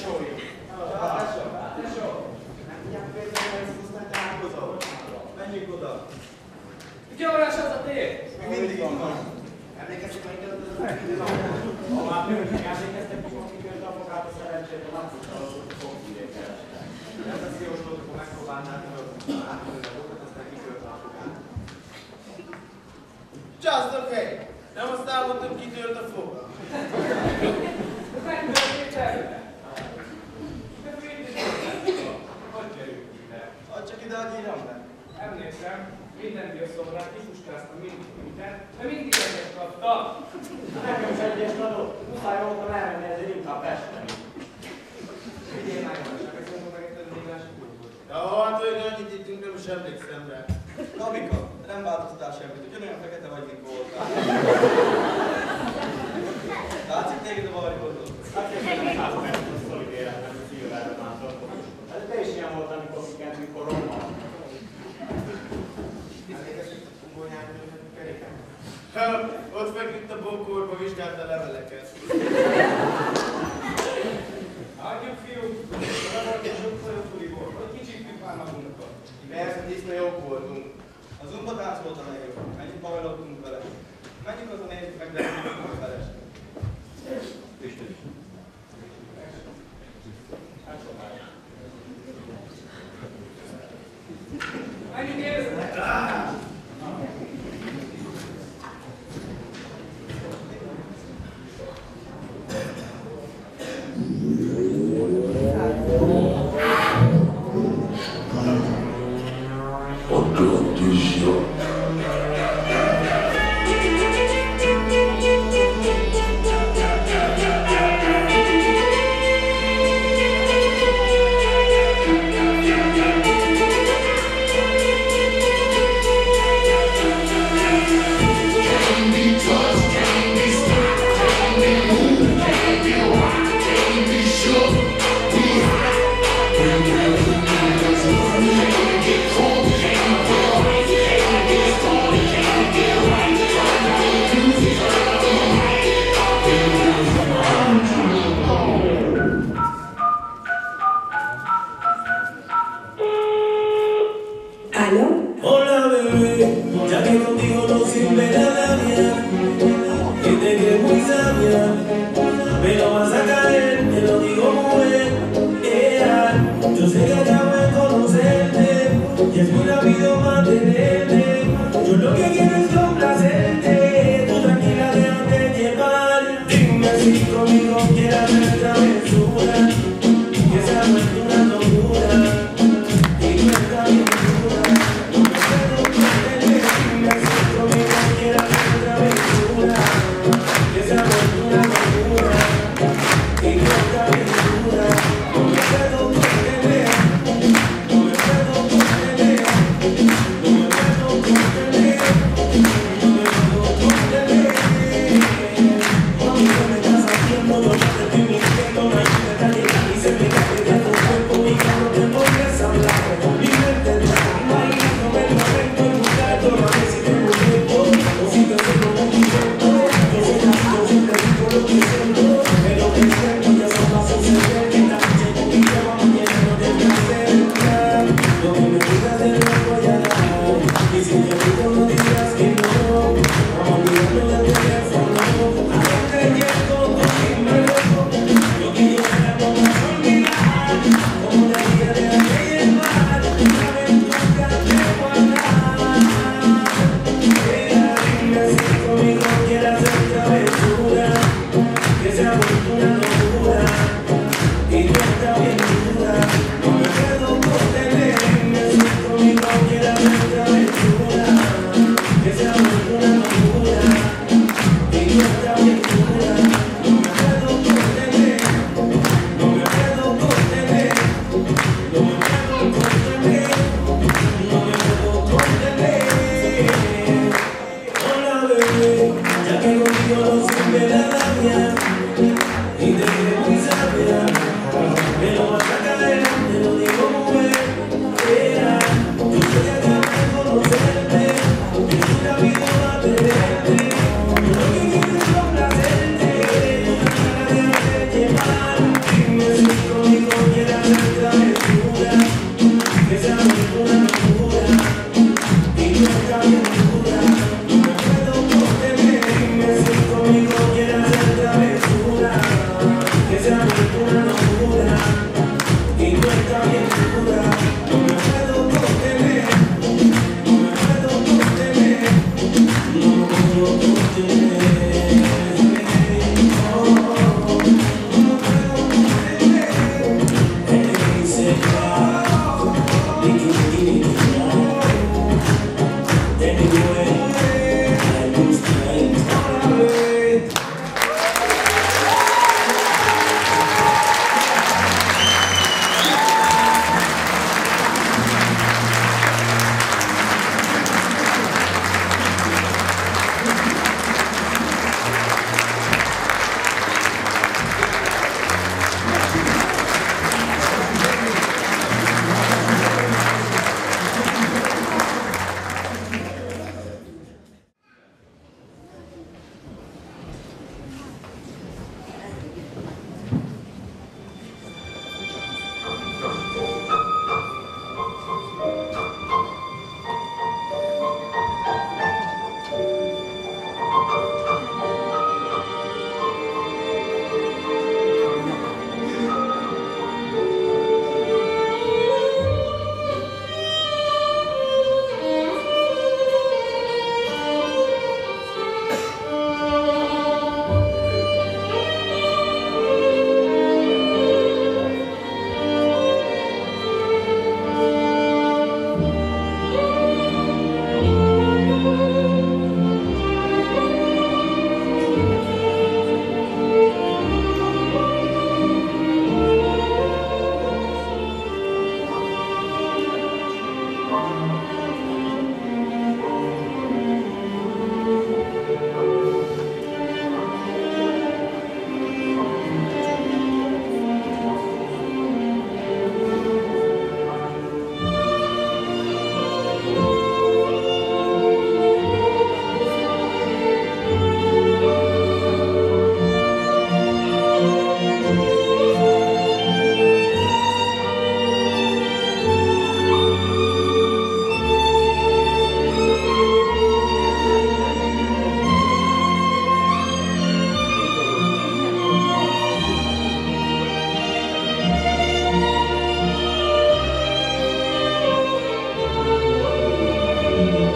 tesói. Tesó. Nem tudják például, hogy ezt aztán találkozol. Menjünk oda. Ki órás az a tér? Mi mindig itt van. Emlékeztek, hogy ha már nőnek emlékeztek, hogy kikörte a fogát a szerencsétől, nem tudta az, hogy fog hírét keresni. nem az jóslót, akkor megpróbálnál, hogy átmenni a bokat, aztán kikörte a fogát. Just okay. Nem azt álmodtam, kitört a fog. Megtörtént előre. Hogy került ide? Add csak ide, hogy írjam be. Emlékszem, minden bioszomrát kipuskáztam mindig mindent, de mindig egyet kaptam. Nekem is egyes adott. Muszáj voltam elmenni, ezért inkább Pesten. Vigyél meg, csak ezt mondom meg egy tanulmányos kultúrt. Ja, hát, hogy annyit ittünk, nem is emlékszem rá. Gabika, nem változtál semmit, ugyanolyan fekete vagy, mint voltál. Látszik téged a varjódó? Hát én nem házom ezt a szolid életben, hogy szilvárra már tartom. Hát te is ilyen volt, amikor kikent, mikor rommal. Emlékeztek a kungónyáról, hogy keréken? Ott feküdt a bókorba, vizsgált a leveleket. Adjuk, fiúk! Nem volt egy sok folyó tuliból, hogy kicsit már magunkat. Persze, tiszta jók voltunk. Az umpatánc volt a legjobb. Mennyit bajlottunk vele. Menjünk azon nézzük meg, de nem volt felesni. Menjünk érzetek! Hola bebé, ya que contigo no sirve la labia, que te crees muy sabia, pero vas a caer, te lo digo mujer. Yo sé que acabo de conocerte y es muy rápido mantenerte. Yo lo que quiero es complacerte, tú tranquila déjate llevar. Dime si conmigo quieres hacer travesura, que se ha vuelto una locura. Dime travesura. Yeah. Thank